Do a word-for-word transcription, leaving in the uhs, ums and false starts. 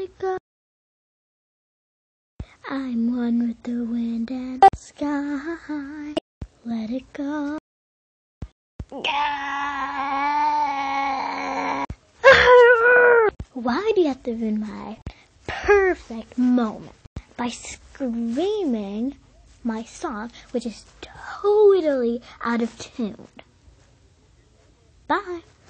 it go. I'm one with the wind and the sky. Let it go. Why do you have to ruin my perfect moment by screaming my song, which is totally out of tune? Bye.